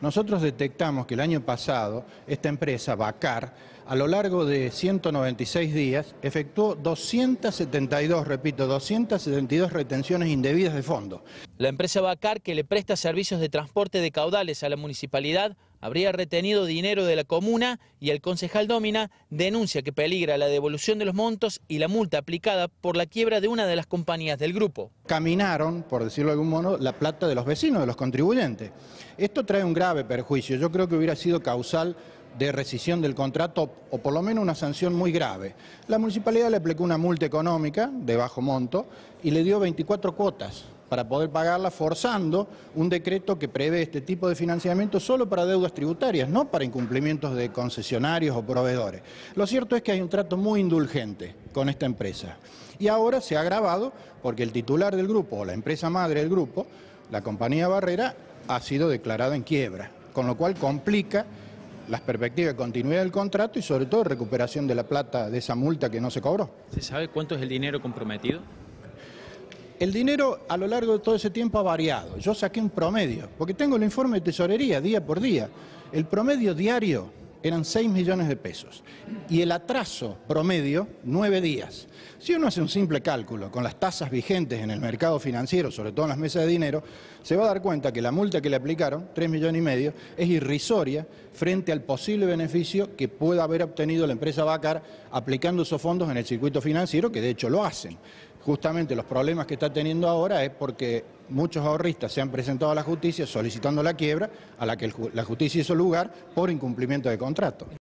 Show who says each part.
Speaker 1: Nosotros detectamos que el año pasado esta empresa, Bacar, a lo largo de 196 días, efectuó 272, repito, 272 retenciones indebidas de fondos.
Speaker 2: La empresa Bacar, que le presta servicios de transporte de caudales a la municipalidad, habría retenido dinero de la comuna y el concejal Dómina denuncia que peligra la devolución de los montos y la multa aplicada por la quiebra de una de las compañías del grupo.
Speaker 1: Caminaron, por decirlo de algún modo, la plata de los vecinos, de los contribuyentes. Esto trae un grave perjuicio. Yo creo que hubiera sido causal de rescisión del contrato o por lo menos una sanción muy grave. La municipalidad le aplicó una multa económica de bajo monto y le dio 24 cuotas para poder pagarla, forzando un decreto que prevé este tipo de financiamiento solo para deudas tributarias, no para incumplimientos de concesionarios o proveedores. Lo cierto es que hay un trato muy indulgente con esta empresa y ahora se ha agravado porque el titular del grupo o la empresa madre del grupo, la compañía Barrera, ha sido declarada en quiebra, con lo cual complica las perspectivas de continuidad del contrato y sobre todo recuperación de la plata de esa multa que no se cobró.
Speaker 2: ¿Se sabe cuánto es el dinero comprometido?
Speaker 1: El dinero a lo largo de todo ese tiempo ha variado. Yo saqué un promedio, porque tengo el informe de tesorería día por día. El promedio diario eran 6 millones de pesos y el atraso promedio 9 días. Si uno hace un simple cálculo con las tasas vigentes en el mercado financiero, sobre todo en las mesas de dinero, se va a dar cuenta que la multa que le aplicaron, 3,5 millones, es irrisoria frente al posible beneficio que pueda haber obtenido la empresa Bacar aplicando esos fondos en el circuito financiero, que de hecho lo hacen. Justamente los problemas que está teniendo ahora es porque muchos ahorristas se han presentado a la justicia solicitando la quiebra, a la que la justicia hizo lugar por incumplimiento de contrato.